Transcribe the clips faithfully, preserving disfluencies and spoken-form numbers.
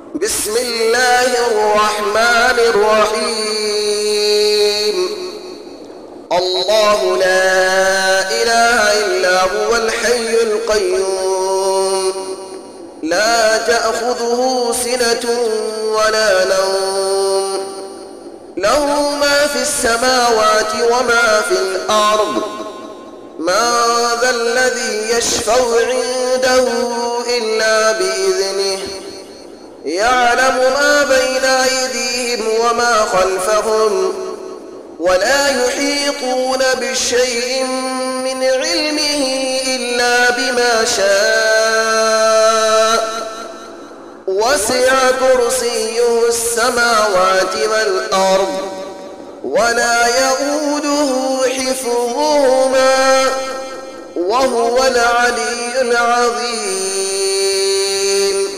بسم الله الرحمن الرحيم. الله لا إله إلا هو الحي القيوم، لا تأخذه سنة ولا نوم، له ما في السماوات وما في الأرض. من ذا الذي يشفع عنده إلا بإذنه، يعلم ما بين أيديهم وما خلفهم، ولا يحيطون بشيء من علمه إلا بما شاء. وسع كرسيه السماوات والأرض، ولا يؤوده حفظهما، وهو العلي العظيم.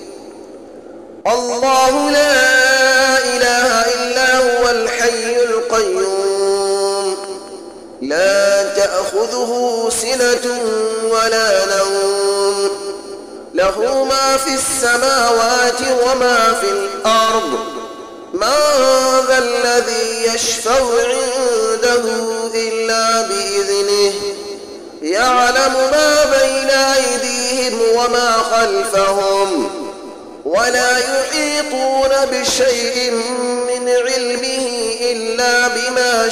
الله لا إله إلا هو الحي القيوم، لا تأخذه سنة ولا نوم، له ما في السماوات وما في الأرض. من ذا الذي يشفع عنده إلا بإذنه، يعلم ما بين أيديهم وما خلفهم، ولا يحيطون بشيء من علمه إلا بما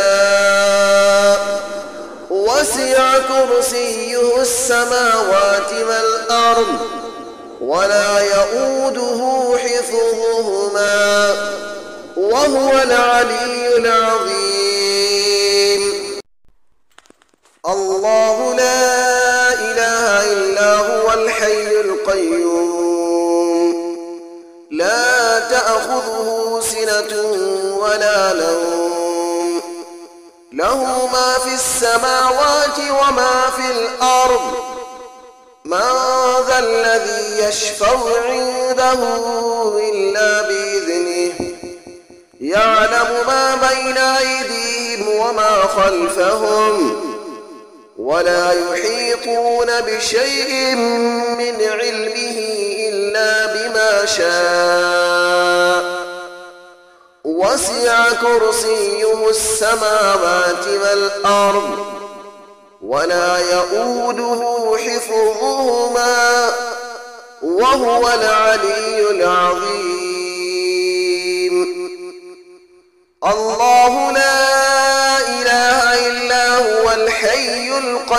شاء. وسع كرسيه السماوات والأرض، ولا يؤوده حفظهما، وهو العلي العظيم. الله لا إله إلا هو الحي القيوم، لا تأخذه سنة ولا نوم، له ما في السماوات وما في الأرض. من ذا الذي يشفع عنده إلا بإذنه، يعلم ما بين أيديهم وما خلفهم، ولا يحيطون بشيء من علمه إلا بما شاء. وسع كرسيه السماوات والأرض، ولا يؤوده حفظهما، وهو العلي العظيم. الله لا إله إلا هو الحي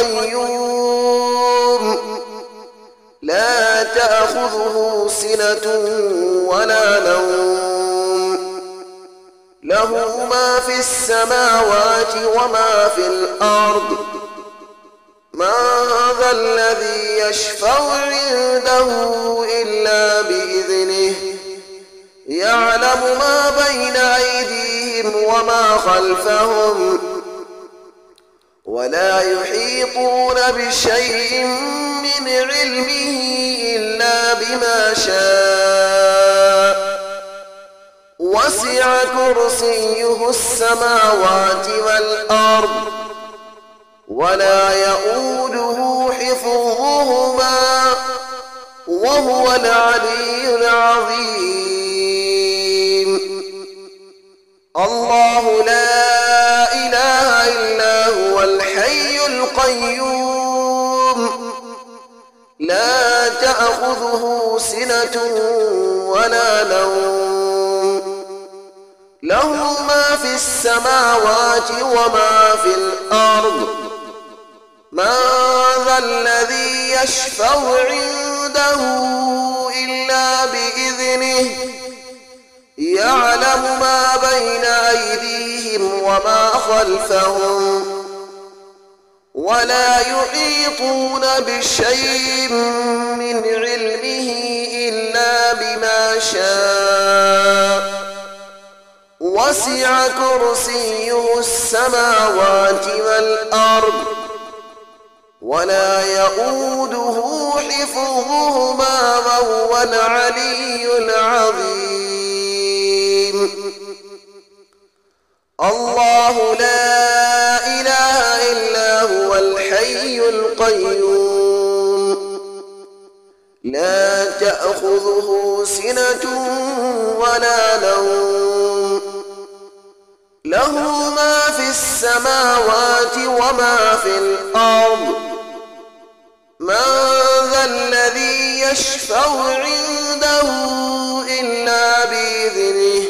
القيوم، لا تأخذه سنة ولا نوم، له ما في السماوات وما في الأرض. من ذا الذي يشفع عنده إلا بإذنه، يعلم ما بين أيديهم وما خلفهم، ولا يحيطون بشيء من علمه إلا بما شاء. وسع كرسيه السماوات والأرض، ولا يؤوده حفظهما، وهو العلي العظيم. الله لا إله إلا هو الحي القيوم، لا تأخذه سنة ولا نوم، له ما في السماوات وما في الأرض. من ذا الذي يشفع عنده إلا بإذنه، يعلم ما بين أيديهم وما خلفهم، ولا يحيطون بشيء من علمه إلا بما شاء. وسع كرسيه السماوات والأرض، ولا يؤوده حفظهما، وهو العلي العظيم. الله لا إله إلا هو الحي القيوم، لا تأخذه سنة ولا نوم له ما في السماوات وما في الأرض من ذا الذي يشفع عنده إلا بإذنه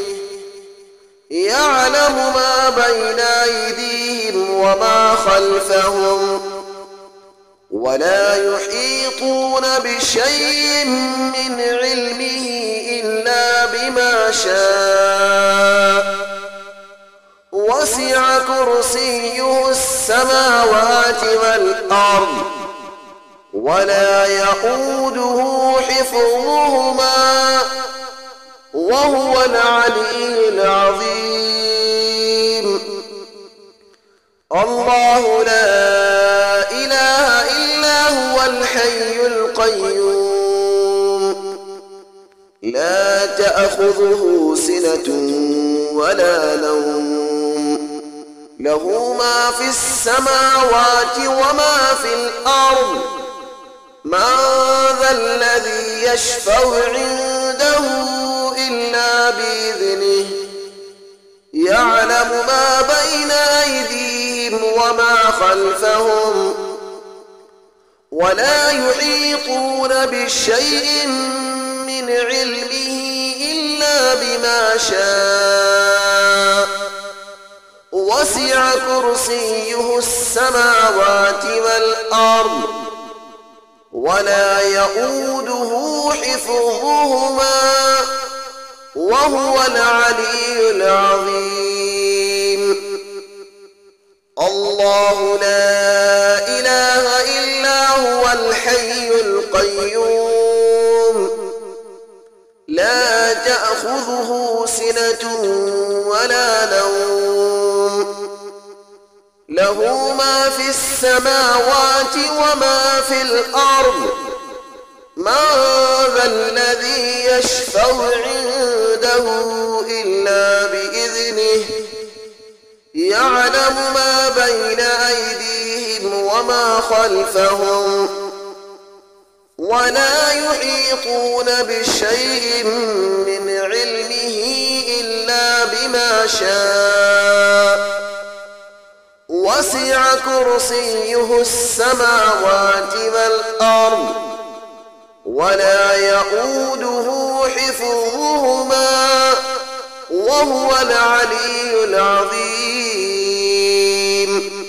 يعلم ما بين أيديهم وما خلفهم ولا يحيطون بشيء من علمه إلا بما شاء وسع كرسيه السماوات والأرض ولا يئوده حفظهما وهو العلي العظيم الله لا إله إلا هو الحي القيوم لا تأخذه سنة ولا نوم له ما في السماوات وما في الأرض من ذا الذي يشفع عنده إلا بإذنه يعلم ما بين أيديهم وما خلفهم ولا يحيطون بشيء من علمه إلا بما شاء وسع كرسيه السماوات والأرض ولا يئوده حفظهما وهو العلي العظيم الله لا إله إلا هو الحي القيوم لا تأخذه سنة ولا نوم له ما في السماوات وما في الأرض من ذا الذي يشفع عنده إلا بإذنه يعلم ما بين أيديهم وما خلفهم ولا يحيطون بشيء من علمه إلا بما شاء وسع كرسيه السماوات والأرض ولا يئوده حفظهما وهو العلي العظيم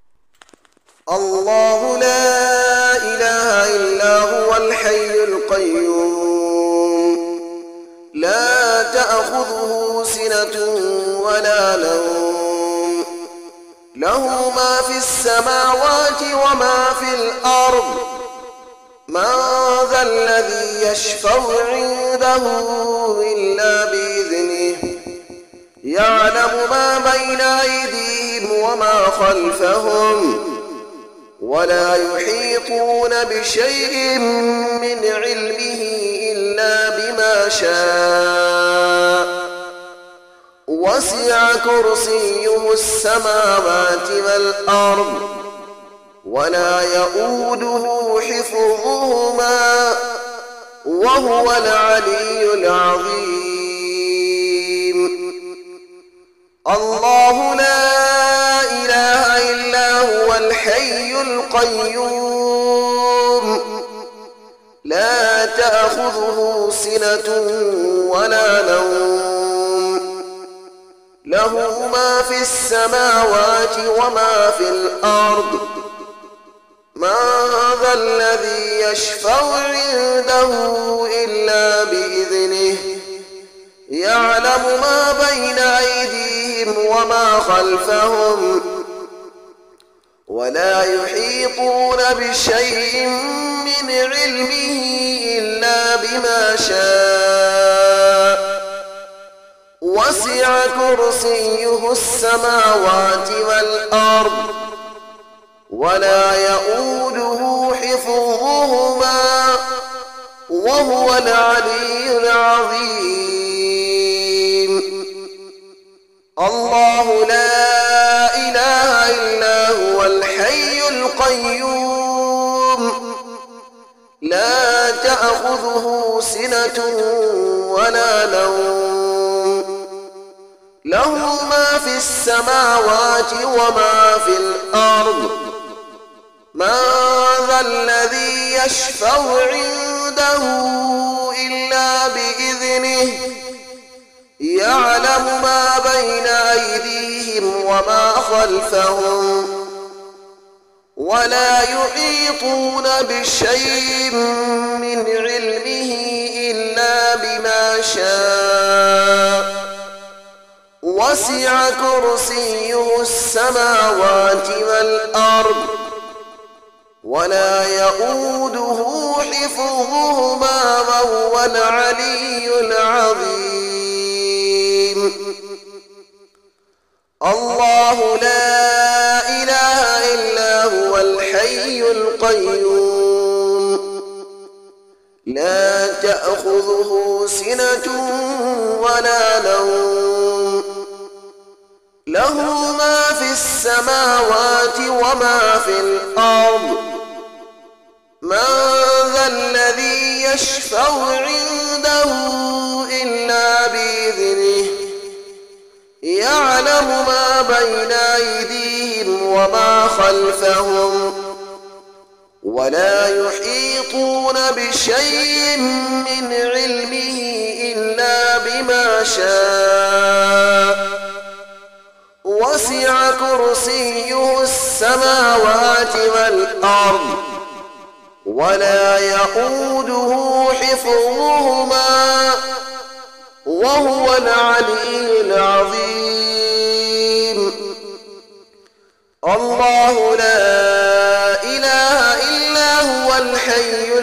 الله لا إله إلا هو الحي القيوم لا تأخذه سنة ولا نوم له ما في السماوات وما في الأرض من ذا الذي يشفع عنده إلا بإذنه يعلم ما بين أيديهم وما خلفهم ولا يحيطون بشيء من علمه إلا بما شاء وسع كرسيه السماوات والأرض ولا يئوده حفظهما وهو العلي العظيم الله لا إله إلا هو الحي القيوم لا تأخذه سنة ولا نوم له ما في السماوات وما في الأرض من ذا الذي يشفع عنده إلا بإذنه يعلم ما بين أيديهم وما خلفهم ولا يحيطون بشيء من علمه إلا بما شاء وسع كرسيه السماوات والأرض ولا يئوده حفظهما وهو العلي العظيم الله لا إله إلا هو الحي القيوم لا تأخذه سنة ولا نوم له ما في السماوات وما في الأرض من ذا الذي يشفع عنده إلا بإذنه يعلم ما بين أيديهم وما خلفهم ولا يحيطون بشيء من علمه إلا بما شاء وسع كرسيه السماوات والأرض ولا يؤوده حفظهما وهو العلي العظيم الله لا إله إلا هو الحي القيوم لا تأخذه سنة ولا نوم له ما في السماوات وما في الأرض من ذا الذي يشفع عنده إلا بإذنه يعلم ما بين أيديهم وما خلفهم ولا يحيطون بشيء من علمه إلا بما شاء وسع كرسيه السماوات والأرض ولا يؤوده حفظهما وهو العلي العظيم الله لا إله إلا هو الحي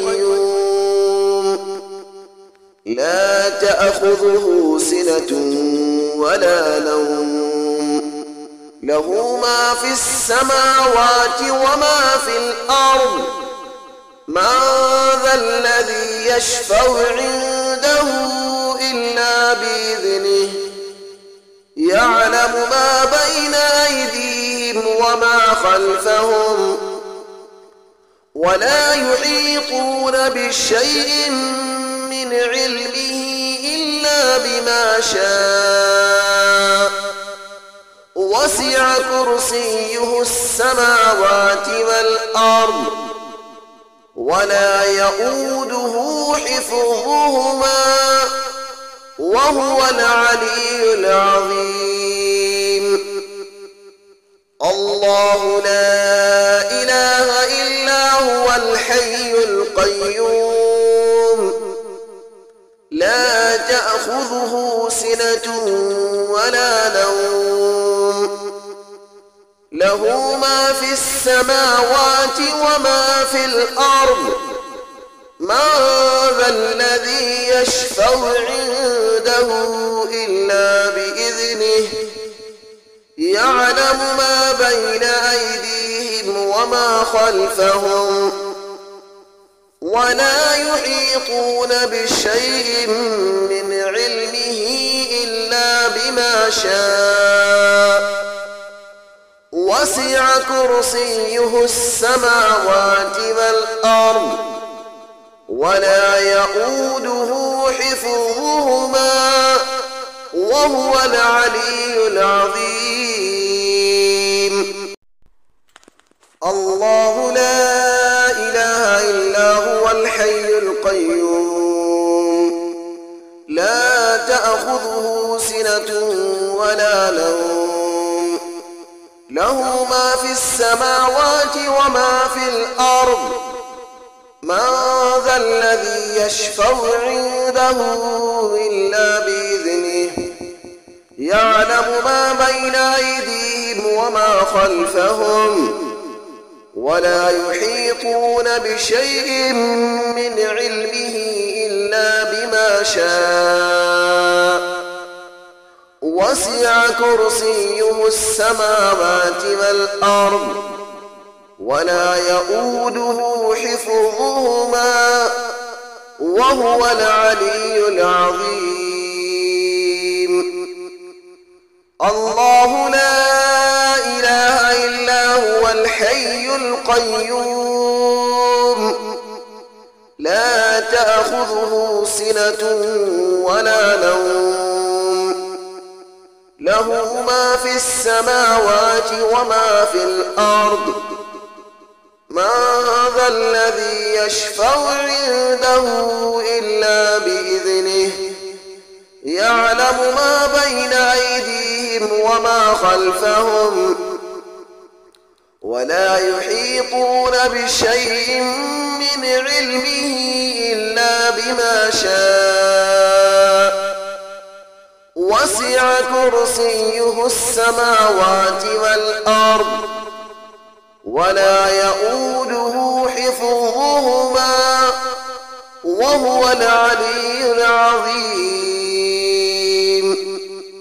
القيوم لا تأخذه سنة ولا نوم له ما في السماوات وما في الأرض من ذا الذي يشفع عنده إلا بإذنه يعلم ما بين أيديهم وما خلفهم ولا يحيطون بشيء من علمه إلا بما شاء وسع كرسيه السماوات والأرض ولا يؤوده حفظهما وهو العلي العظيم الله لا إله إلا هو الحي القيوم لا تأخذه سنة ولا نوم له ما في السماوات وما في الأرض من ذا الذي يشفع عنده إلا بإذنه يعلم ما بين أيديهم وما خلفهم ولا يحيطون بشيء من علمه إلا بما شاء وسع كرسيه السماوات والأرض ولا يؤوده حفظهما وهو العلي العظيم الله لا إله إلا هو الحي القيوم لا تأخذه سنة ولا نوم له ما في السماوات وما في الأرض من ذا الذي يشفع عنده إلا بإذنه يعلم ما بين أيديهم وما خلفهم ولا يحيطون بشيء من علمه إلا بما شاء وسع كرسيه السماوات والأرض ولا يؤوده حفظهما وهو العلي العظيم الله لا إله إلا هو الحي القيوم لا تأخذه سنة ولا نوم له ما في السماوات وما في الأرض من ذا الذي يشفع عنده إلا بإذنه يعلم ما بين أيديهم وما خلفهم ولا يحيطون بشيء من علمه إلا بما شاء وسع كرسيه السماوات والأرض ولا يؤوده حفظهما وهو العلي العظيم.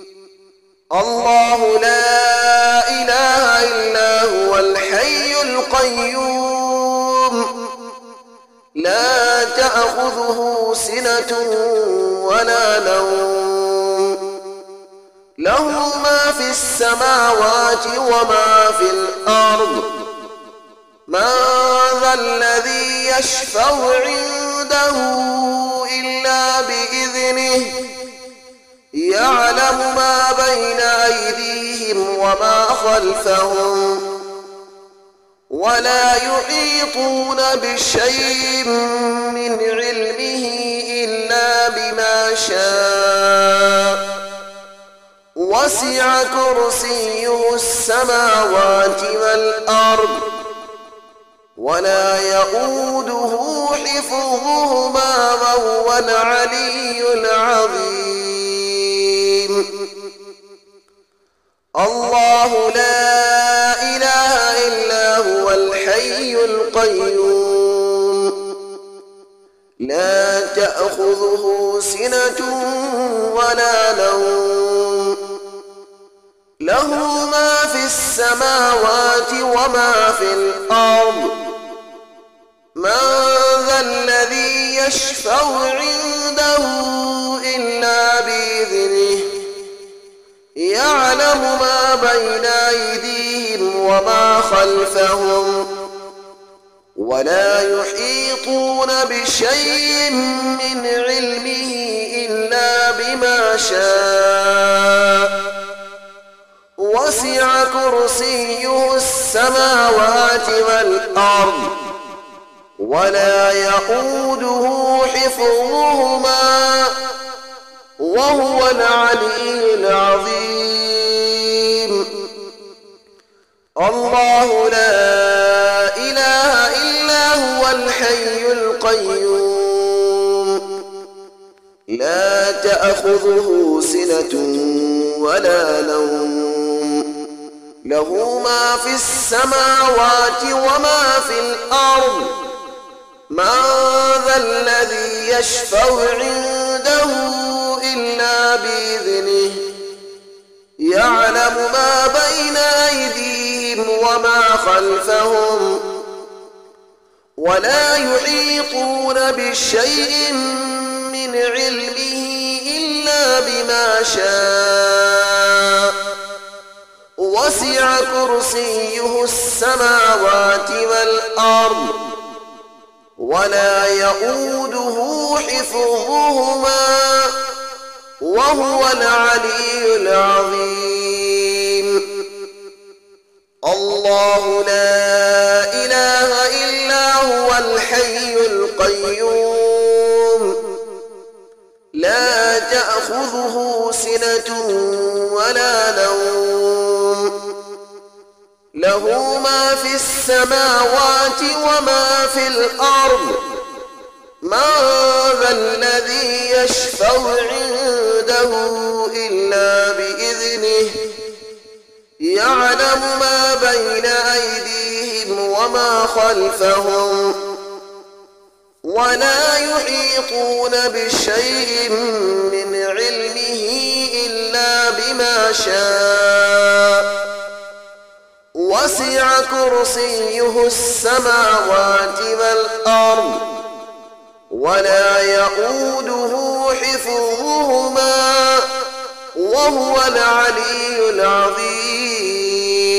الله لا إله إلا هو الحي القيوم لا تأخذه سنة ولا نوم له ما في السماوات وما في الأرض من ذا الذي يشفع عنده إلا بإذنه يعلم ما بين أيديهم وما خلفهم ولا يحيطون بشيء من علمه إلا بما شاء وسع كرسيه السماوات والأرض ولا يؤوده حفظهما وهو العلي العظيم. الله لا إله إلا هو الحي القيوم لا تأخذه سنة ولا نوم له ما في السماوات وما في الأرض من ذا الذي يشفع عنده إلا بإذنه يعلم ما بين أيديهم وما خلفهم ولا يحيطون بشيء من علمه إلا بما شاء وسع كرسيه السماوات والأرض ولا يؤوده حفظهما وهو العلي العظيم. الله لا إله إلا هو الحي القيوم لا تأخذه سنة ولا نوم له ما في السماوات وما في الأرض من ذا الذي يشفع عنده إلا بإذنه يعلم ما بين أيديهم وما خلفهم ولا يحيطون بشيء من علمه إلا بما شاء وسع كرسيه السماوات والأرض ولا يؤوده حفظهما وهو العلي العظيم. الله لا إله إلا هو الحي القيوم لا تأخذه سنة ولا نوم له ما في السماوات وما في الأرض من ذا الذي يشفع عنده إلا بإذنه يعلم ما بين أيديهم وما خلفهم ولا يحيطون بشيء من علمه إلا بما شاء وسع كرسيه السماوات والأرض ولا يؤوده حفظهما وهو العلي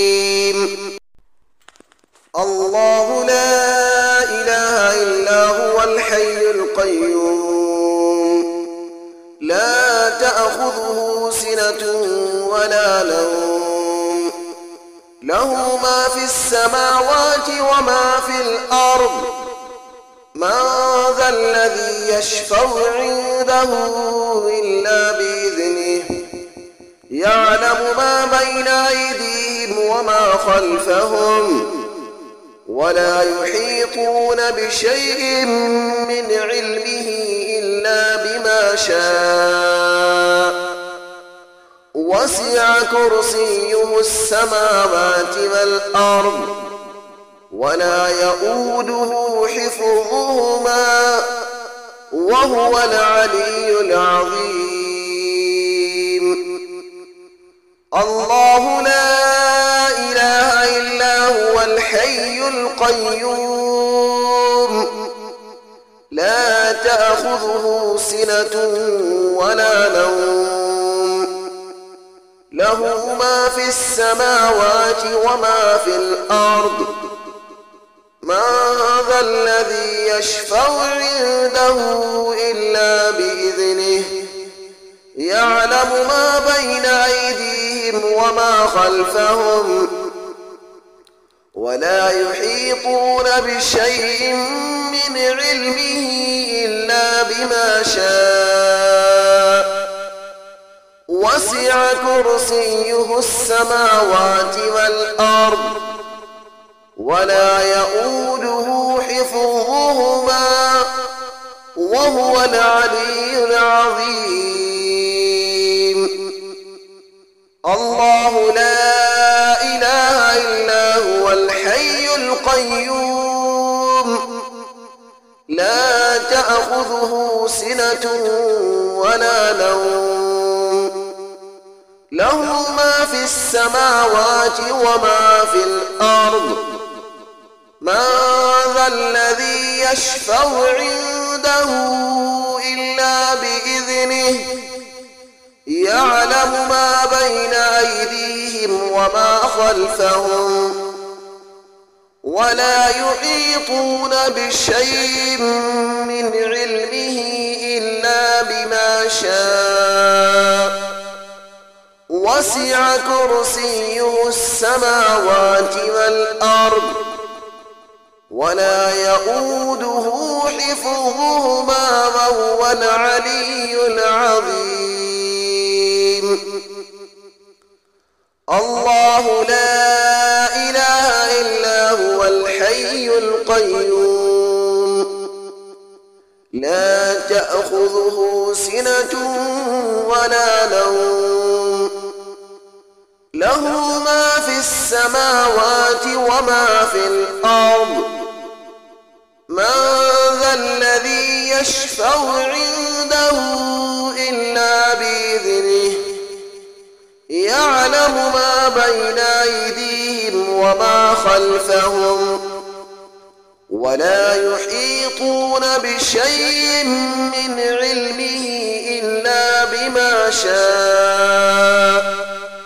العظيم. الله لا إله إلا هو هو الحي القيوم لا تأخذه سنة ولا نوم له ما في السماوات وما في الأرض من ذا الذي يشفع عنده إلا بإذنه يعلم ما بين أيديهم وما خلفهم ولا يحيطون بشيء من علمه إلا بما شاء وسع كرسيه السماوات والأرض ولا يؤوده حفظهما وهو العلي العظيم الله لا إله إلا هو الحي القيوم لا تأخذه سنة ولا نوم له ما في السماوات وما في الأرض من ذا الذي يشفع عنده إلا بإذنه يعلم ما بين أيديهم وما خلفهم ولا يحيطون بشيء من علمه إلا بما شاء وسع كرسيه السماوات والأرض ولا يؤوده حفظهما وهو العلي العظيم الله لا إله إلا هو الحي القيوم لا تأخذه سنة ولا نوم له ما في السماوات وما في الأرض من ذا الذي يشفع عنده إلا بإذنه يعلم ما بين أيديهم وما خلفهم ولا يحيطون بشيء من علمه إلا بما شاء وسع كرسيه السماوات والأرض ولا يؤوده حفظهما وهو العلي العظيم الله لا إله إلا هو الحي القيوم لا تأخذه سنة ولا نوم له ما في السماوات وما في الأرض من ذا الذي يشفع عنده إلا بإذنه يعلم ما بين أيديهم وما خلفهم ولا يحيطون بشيء من علمه إلا بما شاء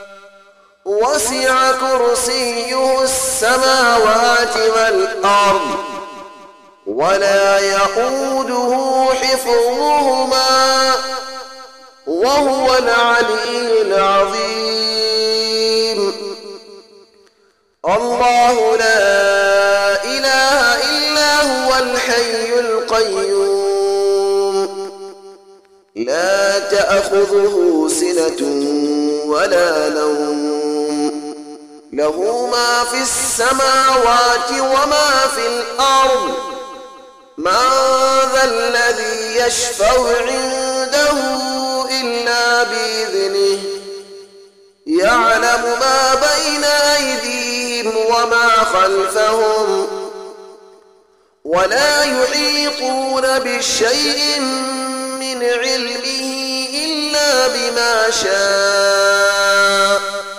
وسع كرسيه السماوات والأرض ولا يؤوده حفظهما وهو العلي العظيم الله لا إله إلا هو الحي القيوم لا تأخذه سنة ولا نوم له ما في السماوات وما في الأرض من ذا الذي يشفع عنده إلا بإذنه يعلم ما بين أيديهم وما خلفهم ولا يحيطون بشيء من علمه إلا بما شاء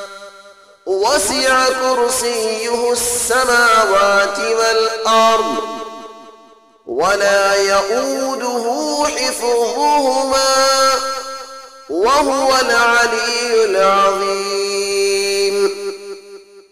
وسع كرسيه السماوات والأرض ولا يؤوده حفظهما وهو العلي العظيم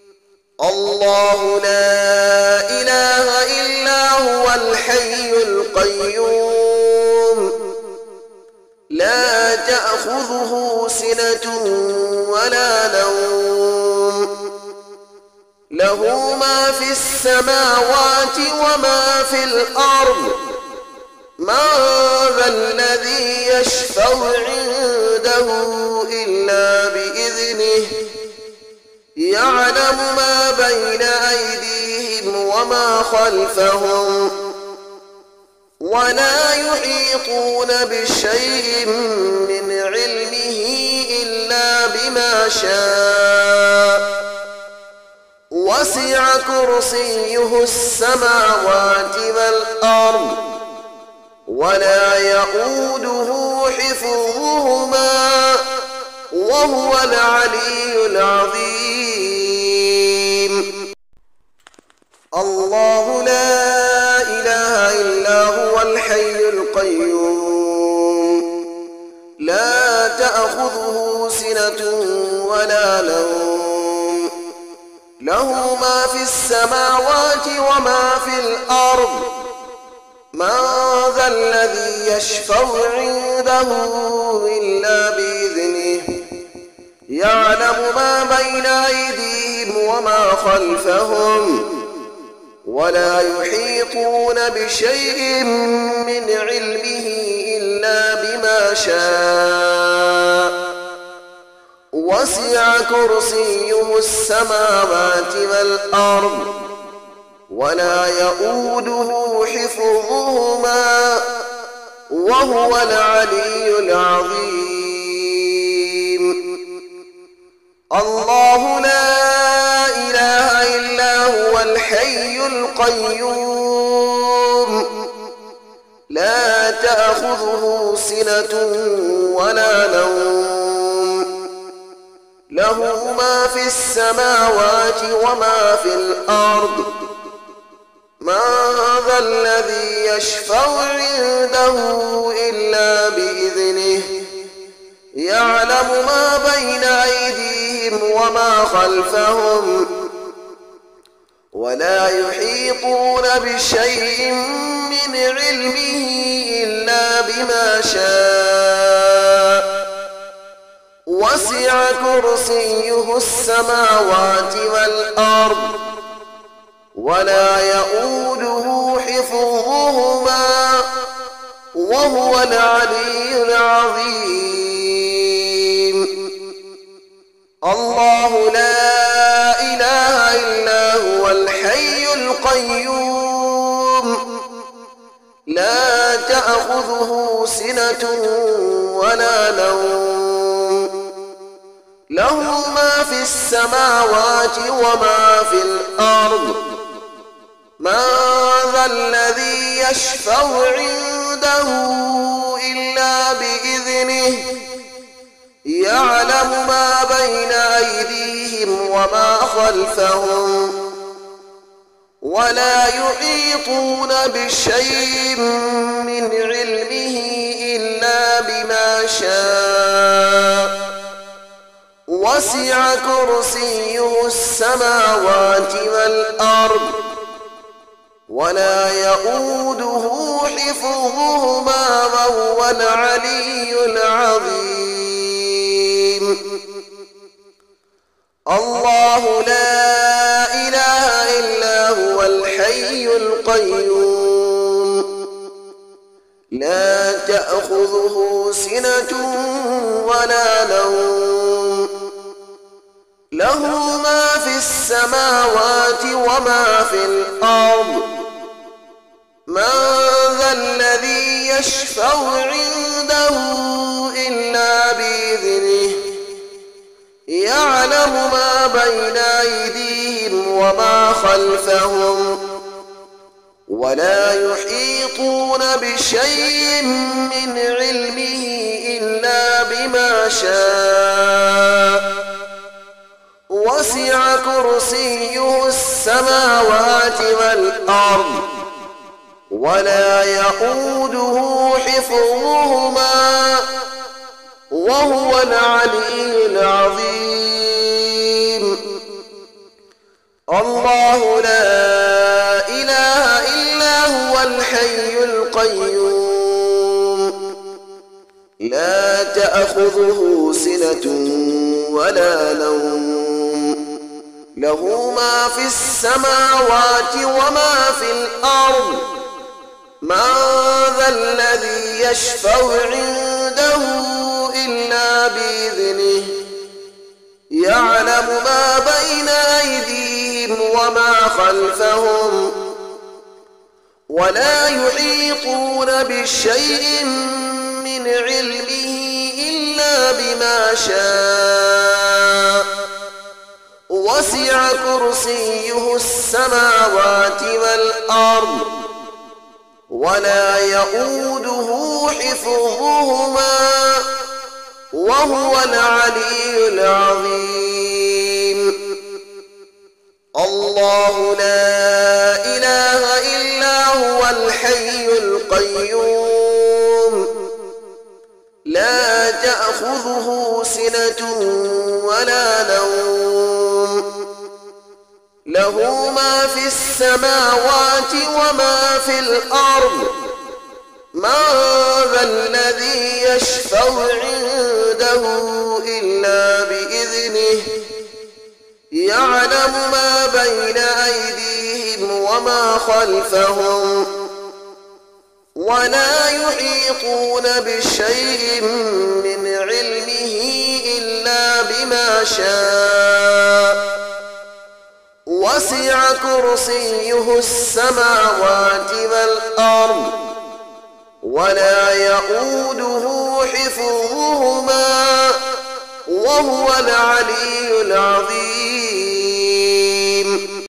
الله لا إله إلا هو الحي القيوم القيوم لا تأخذه سنة ولا نوم له ما في السماوات وما في الأرض من ذا الذي يشفع عنده إلا بإذنه يعلم ما بين أيديهم وما خلفهم ولا يحيطون بشيء من علمه إلا بما شاء وسع كرسيه السماوات والأرض ولا يؤوده حفظهما وهو العلي العظيم. الله لا إله إلا هو الحي القيوم لا تأخذه سنة ولا نوم له ما في السماوات وما في الأرض من ذا الذي يشفع عنده إلا بإذنه يعلم ما بين أيديهم وما خلفهم ولا يحيطون بشيء من علمه إلا بما شاء وسع كرسيه السماوات والأرض ولا يؤوده حفظهما وهو العلي العظيم. الله لا إله إلا هو الحي القيوم لا تأخذه سنة ولا نوم له ما في السماوات وما في الأرض من ذا الذي يشفع عنده إلا بإذنه يعلم ما بين أيديهم وما خلفهم ولا يحيطون بشيء من علمه إلا بما شاء وسع كرسيه السماوات والأرض ولا يؤوده حفظهما وهو العلي العظيم. الله لا إله إلا هو الحي القيوم لا تأخذه سنة ولا نوم له ما في السماوات وما في الأرض من ذا الذي يشفع عنده إلا بإذنه يعلم ما بين أيديهم وما خلفهم ولا يحيطون بشيء من علمه إلا بما شاء وسع كرسيه السماوات والأرض ولا يؤوده حفظهما وهو العلي العظيم. الله لا إله إلا هو الحي القيوم لا تأخذه سنة ولا نوم له ما في السماوات وما في الأرض من ذا الذي يشفع عنده إلا بإذنه يعلم ما بين أيديهم وما خلفهم ولا يحيطون بشيء من علمه إلا بما شاء وسع كرسيه السماوات والأرض ولا يؤوده حفظهما وهو العلي العظيم. الله لا إله إلا هو الحي الحي القيوم لا تأخذه سنة ولا نوم له ما في السماوات وما في الأرض من ذا الذي يشفع عنده إلا بإذنه يعلم ما بين أيديهم وما خلفهم ولا يحيطون بشيء من علمه إلا بما شاء وسع كرسيه السماوات والأرض ولا يؤوده حفظهما وهو العلي العظيم الله لا إله إلا هو الحي القيوم لا تأخذه سنة ولا نوم له ما في السماوات وما في الأرض من ذا الذي يشفع عنده إلا بإذنه يعلم ما بين أيديهم وما خلفهم ولا يحيطون بشيء من علمه إلا بما شاء وسع كرسيه السماوات والأرض ولا يؤوده حفظهما وهو العلي العظيم